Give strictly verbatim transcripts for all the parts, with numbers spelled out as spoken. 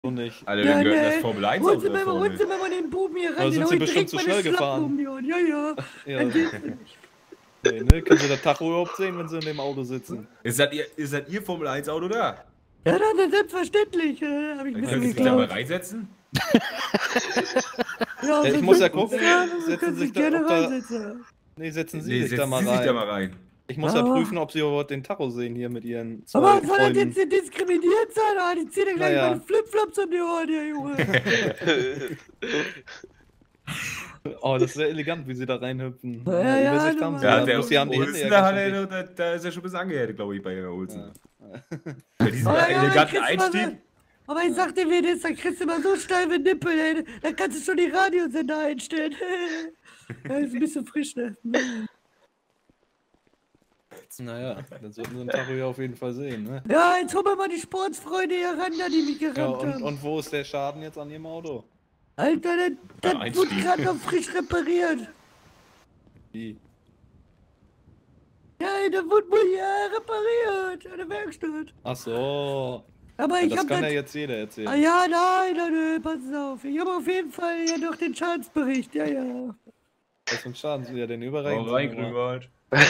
So nicht. Alter, Ja, wir gehört ne. das Formel eins Holen Auto Sie da mir mal, vorne. holen Sie mir mal den Buben hier Da rein. sind den Sie hau ich bestimmt direkt zu meine schnell Schlappen gefahren. um die Ohren. Ja, ja. Ja. Dann geht's nicht. Nee, ne? Können Sie das Tacho überhaupt sehen, wenn Sie in dem Auto sitzen? Ist das ihr, ist das ihr Formel eins Auto da? Ja, dann selbstverständlich. Äh, hab ich ein Dann können bisschen Sie sich da mal geklaut. reinsetzen? Ja, Ja, ich wenn muss Sie- ja gucken, Ja, setzen können sich sich da- gerne ob da- reinsetzen. Nee, setzen Sie Nee, sich da setzen mal Sie sich rein. da mal rein. Ich muss ja Ah. prüfen, ob Sie überhaupt den Tacho sehen hier mit Ihren zwei Aber soll das Freunden. jetzt hier diskriminiert sein? Ah, die ziehen dir gleich Naja. meine Flipflops um die Ohren, der Junge. Oh, das ist sehr elegant, wie Sie da reinhüpfen. Ja, Ja, ja, Übersicht du haben Sie Ja, ja. der Bloß Sie haben die Hände Olsen, ja da, ganz hat schön er, dicht. da, da ist er schon ein bisschen angehärtet, glaube ich, bei Herrn Olsen. Ja. Bei diesem Oh, ja, ja, eleganten kriegst du mal Einstieg. so- Aber ich sagte mir das, dann kriegst du mal so steife Nippel, ey. Dann kannst du schon die Radiosender einstellen. Ja, ist ein bisschen frisch, ne? Naja, dann sollten Sie den Tacho ja auf jeden Fall sehen, ne? Ja, jetzt holen wir mal die Sportsfreunde hier ran, da die mich Ja, gerammt und, haben. und wo ist der Schaden jetzt an Ihrem Auto? Alter, das, das Einstieg. wurde gerade noch frisch repariert. Wie? Ja, da wurde mal hier repariert, an der Werkstatt. Ach so. Aber Ja, ich das hab kann das... ja jetzt jeder erzählen. Ah, ja, nein, nein, nein, pass auf. Ich habe auf jeden Fall ja noch den Schadensbericht, ja, ja. Was für ein Schaden Sie ja denn Hau überreichen? Sie rein, mir mal. Grünwald.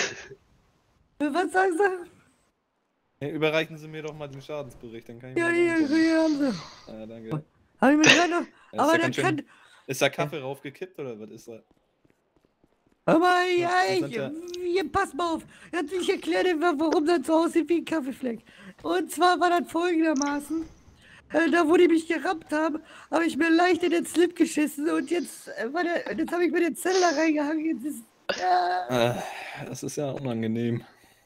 Was sagen Sie? Ja, überreichen Sie mir doch mal den Schadensbericht, dann kann ich Ja, mal hier, angucken. hier haben Sie. Ja, danke. Hab ich mir gerade noch... Ja, ist Aber ja da ganz schön- kann... Ist da Kaffee raufgekippt oder was ist da? Aber ja, das ich, sind ja- hier, pass mal auf. Jetzt ich erkläre dir, warum das so aussieht wie ein Kaffeefleck. Und zwar war das folgendermaßen. Äh, da, wo die mich gerammt haben, habe ich mir leicht in den Slip geschissen und jetzt, äh, war der, jetzt habe ich mir den Zettel da reingehangen. Jetzt ist, ja, Äh, das ist ja unangenehm.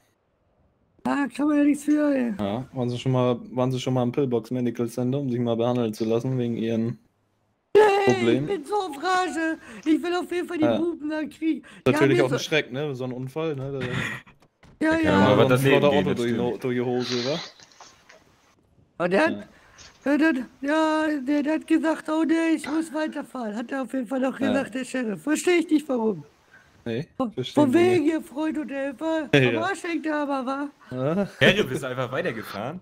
ah, kann man ja nichts für, ey. Ja, waren Sie schon mal, waren Sie schon mal im Pillbox Medical Center, um sich mal behandeln zu lassen wegen Ihren Ich Problemen? bin so auf Rage. Ich will auf jeden Fall die Ja. Buben da kriegen. Die Natürlich haben auch mir ein Schreck, ne? So ein Unfall, ne? Da, Ja, Ja, ja. aber so das ein Leben flotter geht, Auto das durch, die stimmt. No- durch die Hose, wa? Und der hat, Ja. ja, der, ja, der, der hat gesagt, oh nee, ich muss weiterfahren. Hat er auf jeden Fall noch Ja. gesagt, der Sheriff. Verstehe ich nicht warum. Nee, verstehe Von ich wegen, ihr Freund und Helfer. Ja. Am Arsch hängt er aber, wa? nicht. Herr, du bist einfach weitergefahren?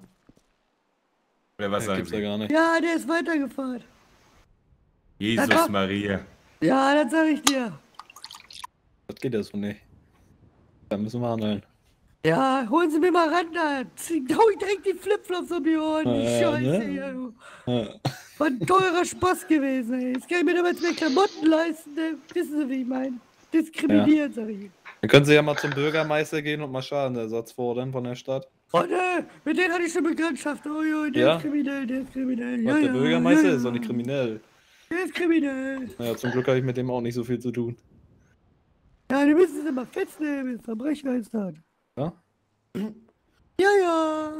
Oder was Ja, sagen gibt's ja Sie? gar nicht. Ja, der ist weitergefahren. Jesus Das war- Maria. Ja, das sag ich dir. Das geht ja so nicht. Da müssen wir handeln. Ja, holen Sie mir mal ran da. Zieh- Hau ich direkt die Flipflops um die Ohren. Die Ja, Scheiße ne? hier. du. Ja. War ein teurer Spaß gewesen, ey. Jetzt kann ich mir damals mehr Klamotten leisten, ey. Wissen Sie, wie ich meine? Diskriminieren, sag ich. Dann können Sie ja mal zum Bürgermeister gehen und mal Schadenersatz fordern von der Stadt. Oh ne, mit denen hatte ich schon Bekanntschaft. Oh jo, der Ja? ist kriminell, der ist kriminell. Was, Ja, der ja, Bürgermeister ja, ist doch ja. nicht kriminell. Der ist kriminell. Naja, zum Glück habe ich mit dem auch nicht so viel zu tun. Ja, die müssen Sie mal festnehmen. Verbrecher ist das. Ja? Ja, ja.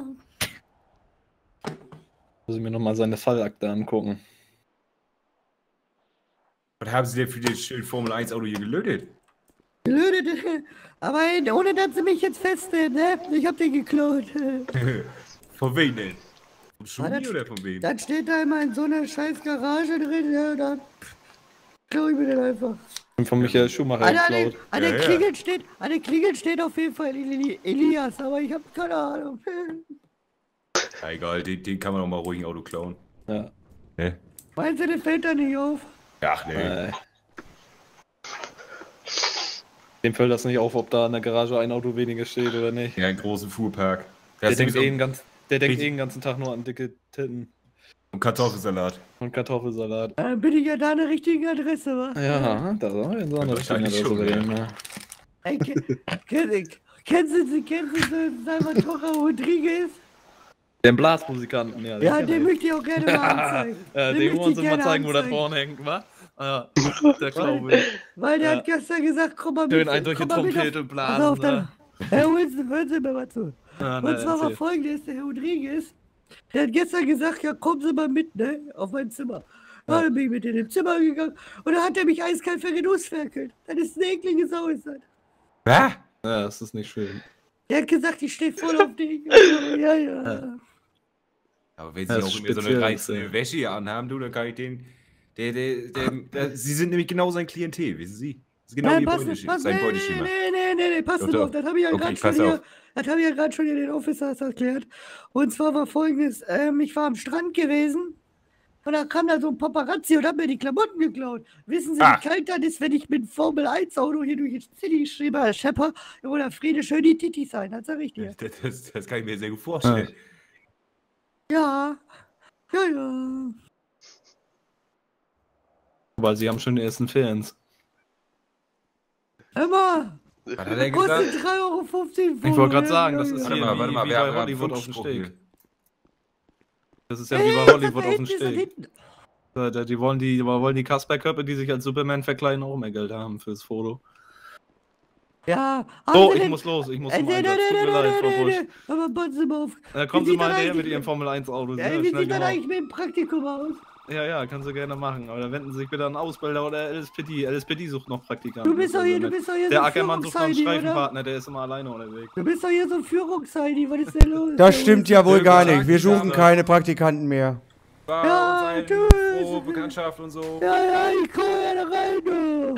Muss ich mir nochmal seine Fallakte angucken. Was haben Sie denn für das schöne Formel eins Auto hier gelötet? Blöde, aber ey, ohne dass Sie mich jetzt festnehmen, ne? Ich hab den geklaut. Von wem denn? Vom Ah, Schumi das- oder von wem? Dann steht da immer in so einer scheiß Garage drin, ja, dann klau ich mir den einfach. Ich bin von Michael Schumacher An, an, den, geklaut. an, Ja, den ja. Klingeln steht, an den Klingeln steht auf jeden Fall Eli Elias, aber ich hab keine Ahnung. Ja, egal, den, den kann man auch mal ruhig ein Auto klauen. Ja. Ne? Meinst du, der fällt da nicht auf? Ach nee. Äh. Dem fällt das nicht auf, ob da in der Garage ein Auto weniger steht oder nicht. Ja, einen großen Fuhrpark. Der Das denkt, ist eh den, ganz, der denkt Richtig. eh den ganzen Tag nur an dicke Titten und Kartoffelsalat. und Kartoffelsalat. Dann bin ich ja da an der richtigen Adresse, wa? Ja, da haben wir jetzt auch eine richtige Wahrscheinlich Adresse schon, bei ja. dem, ja. Ey, ke- kenn, kennen Sie, Sie, kennen Sie so Salvatore Rodriguez? Den Blasmusikanten, ja. Ja, kenn den ich. möchte ich auch gerne mal anzeigen. Ja, Den den möchte wollen ich Sie mal gerne zeigen, wo das anzeigen. vorne hängt, wa? Ja, der glaube ich. Weil der Ja. hat gestern gesagt, komm mal Schön mit. ein durch die komm mal mit Trompete auf- blasen, Pass auf, dann. ne? Ja, hören Sie, hören Sie mir mal zu. Ja, Und ne, zwar war erzähl. folgendes, der Herr Rodriguez, der hat gestern gesagt, ja, kommen Sie mal mit, ne, auf mein Zimmer. Ja, Ja. dann bin ich mit in dem Zimmer gegangen und dann hat er mich eiskalt vergenussferkelt. Das ist eine eklige Sau, ist das. Was? Ja, das ist nicht schön. Der hat gesagt, ich stehe voll auf dich. Ja, ja. Ja. Aber wenn Ja, Sie das auch ist immer so eine speziell, reißende ja. Wäsche hier anhaben, du, dann kann ich den. Der, der, der, der, Sie sind nämlich genau sein Klientel, wissen Sie? Das ist genau Nein, Ihr pass, Beuteschema. pass, Sein nee, nee, Beuteschema. nee, nee, nee, nee, pass Doch, mal doch. auf, das habe ich ja Okay, gerade ich schon pass hier, auf. das habe ich ja gerade schon hier den Officers erklärt. Und zwar war folgendes, ähm, ich war am Strand gewesen Und dann kam da so ein Paparazzi und hat mir die Klamotten geklaut. Wissen Sie, Ah. wie kalt das ist, wenn ich mit einem Formel eins Auto hier durch die City schreibe, Herr Schepper, oder Friede schön die Titi sein, das sag ich dir. Das, das, das kann ich mir sehr gut vorstellen. Ja, ja, ja. Weil sie haben schon die ersten Fans. Hör mal, Was hat er gesagt? kostet drei Euro fünfzig. Ich wollte gerade sagen, das ist Warte hier mal, warte wie, mal, wie wir bei haben einen Hollywood auf dem Funkspruch Steg. hier. Das ist ja wie bei Hollywood auf dem Steg. Steg. Da- da- Die wollen die, die wollen die Kasperköpfe, die sich als Superman verkleiden, auch mehr Geld haben fürs Foto. Ja, So, haben Sie ich denn- muss los, ich muss Äh, zum nee, nee, Einsatz. nee, Tut mir nee, leid, nee, Frau nee, Busch. nee. Aber passen Sie mal auf. Äh, kommen Wie Sie sieht mal das her mit eigentlich- Ihrem Formel eins Auto. Ja, Ja, wie schnell sieht das gemacht. eigentlich mit dem Praktikum aus? Ja, ja, kannst du gerne machen. Aber dann wenden Sie sich bitte an Ausbilder oder L S P D. L S P D sucht noch Praktikanten. Du bist doch hier, du bist doch hier Der so ein Ackermann sucht noch einen Führungsheini, oder? Streifenpartner, der ist immer alleine unterwegs. Du bist doch hier so ein Führungsheini, was ist denn los? Das stimmt ja wohl Guten gar Tag, nicht. Wir suchen Dame. keine Praktikanten mehr. War Ja, uns ein tschüss. frohe Bekanntschaft und so. Ja, ja, ich komme ja da rein, du.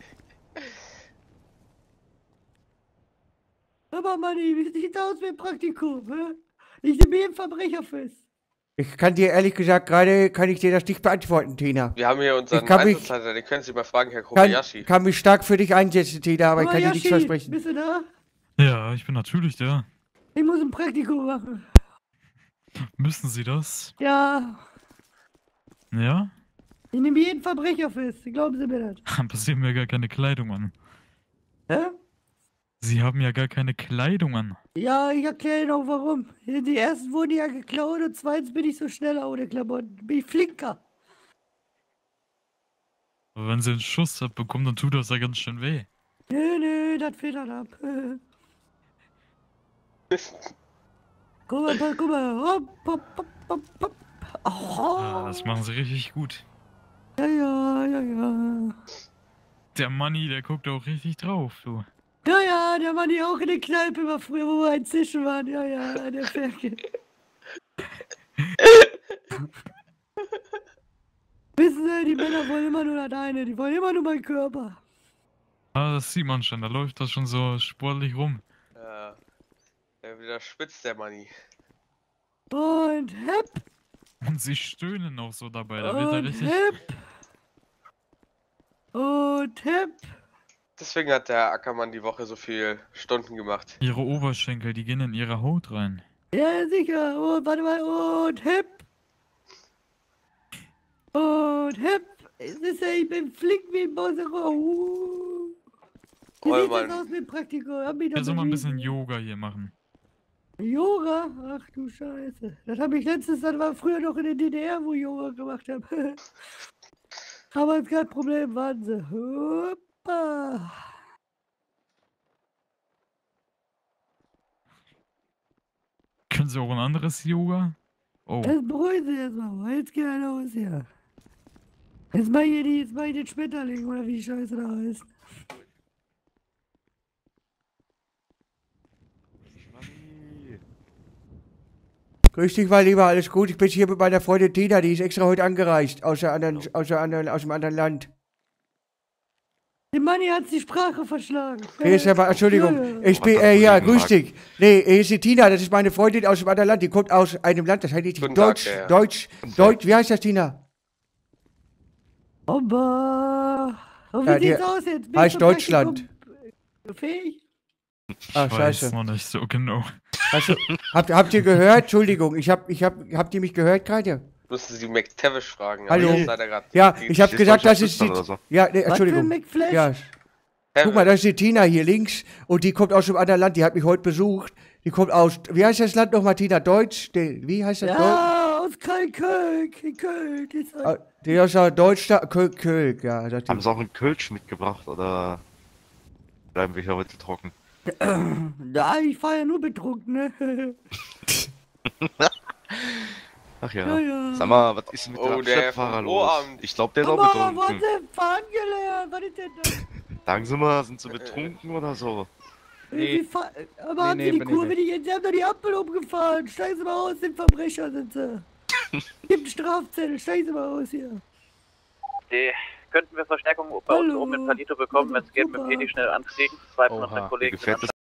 Aber Manni, wie sieht's aus mit dem Praktikum, hä? Ich nehme jeden Verbrecher fest. Ich kann dir ehrlich gesagt gerade, kann ich dir das nicht beantworten, Tina. Wir haben hier unseren Ich kann mich- Einsatzleiter, den können Sie mal fragen, Herr Kann, Kobayashi. kann mich stark für dich einsetzen, Tina, aber ich kann dir nichts Kobayashi, versprechen. Bist du da? Ja, ich bin natürlich da. Ich muss ein Praktikum machen. Müssen Sie das? Ja, Ja? ich nehme jeden Verbrecher fest. Glauben Sie mir das? Aber Sie haben ja gar keine Kleidung an. Hä? Sie haben ja gar keine Kleidung an. Ja, ich erkläre Ihnen auch warum. Die ersten wurden ja geklaut und zweitens bin ich so schneller ohne Klamotten. Bin ich flinker. Aber wenn Sie einen Schuss abbekommen, dann tut das ja ganz schön weh. Nö, nö, das federt ab. Guck mal, pa- guck mal. Hopp, hopp, hopp, hopp, hopp. Ah, Oh, das machen Sie richtig gut. ja, ja, ja, ja. Der Manni, der guckt auch richtig drauf, du. Ja, ja, der war ja auch in der Kneipe immer früher, wo wir ein Zischen waren. Ja, ja, der Ferkel. Wissen Sie, die Männer wollen immer nur das eine. Die wollen immer nur meinen Körper. Ah, das sieht man schon, da läuft das schon so sportlich rum. Ja, der wieder spitzt, der Manni. Und hepp, Und Sie stöhnen auch so dabei, da wird er und richtig... hepp. Und hepp. Deswegen hat der Ackermann die Woche so viele Stunden gemacht. Ihre Oberschenkel, die gehen in Ihre Haut rein. Ja, sicher. Und warte mal. Und hepp. Und hepp. Es ist ja, ich bin flink wie ein Bosero. Uh. Wie Oh, sieht das Mann. aus mit Praktikum? Hab ich doch Jetzt soll mal ein bisschen bewiesen. Yoga hier machen. Yoga? Ach du Scheiße. Das habe ich letztens, das war früher noch in der D D R, wo ich Yoga gemacht habe. Aber ist kein Problem, warten Sie. Hoppa. Können Sie auch ein anderes Yoga? Oh, Jetzt beruhigen Sie erstmal. Jetzt geht er los hier. Jetzt mach ich, die, jetzt mach ich den Schmetterling, oder wie die Scheiße da heißt. Grüß dich mal lieber, alles gut. Ich bin hier mit meiner Freundin Tina, die ist extra heute angereist, aus, der anderen, aus, der anderen, aus dem anderen Land. Dem Manni hat die Sprache verschlagen. Hier ist aber, Entschuldigung, Ja, ja. ich bin, äh, ja, grüß dich. Nee, hier ist die Tina, das ist meine Freundin aus dem anderen Land, die kommt aus einem Land, das heißt nicht Guten Tag, Deutsch, ja. Deutsch, Deutsch, wie heißt das, Tina? Aber. Und wie Ja, die sieht's aus jetzt? Bist heißt du Deutschland. Praktikum Fähig? Ach, ich weiß scheiße. noch nicht so genau. Hast du, habt, habt ihr gehört? Entschuldigung, ich hab, ich hab, habt ihr mich gehört gerade? Müssen Sie McTavish fragen. Hallo? der ist leider grad- Ja, die- ich hab die- gesagt, das ist die, oder so. ja, nee, Was für ein Entschuldigung. McFlash? Ja, guck mal, das ist die Tina hier links und die kommt aus einem anderen Land, die hat mich heute besucht. Die kommt aus, wie heißt das Land nochmal, Tina? Deutsch? Nee, wie heißt das? Ja, aus Köln, Köln, Köln. Ist Deutsch? Ah, die ist ja Deutsch, Köln, Köln, ja. sagt die. Haben sie auch einen Kölsch mitgebracht oder bleiben wir hier heute trocken? Ja, ich fahr ja nur betrunken, ne? Ach Ja, ja. ja. Sag mal, was ist denn mit Oh, dem der Schleppfahrer vom los? Obramt. Ich glaube, der ist auch Aber, wo haben betrunken. Sie fahren gelernt? Was ist denn das? Sagen Sie mal, sind Sie betrunken oder so? Nee. Wie fahr- Aber Nee, haben nee, Sie die bin ich Kurve nicht. nicht jetzt? Sie haben doch die Ampel umgefahren. Steigen Sie mal aus, sind Verbrecher, sind Sie. Gibt einen Strafzettel, steigen Sie mal aus hier. Die könnten wir Verstärkung bei uns Hallo. oben in Palito bekommen, wenn es geht, mit Super. Pedi schnell ankriegen. Zwei von Oha, unseren Wie Kollegen gefährt sind das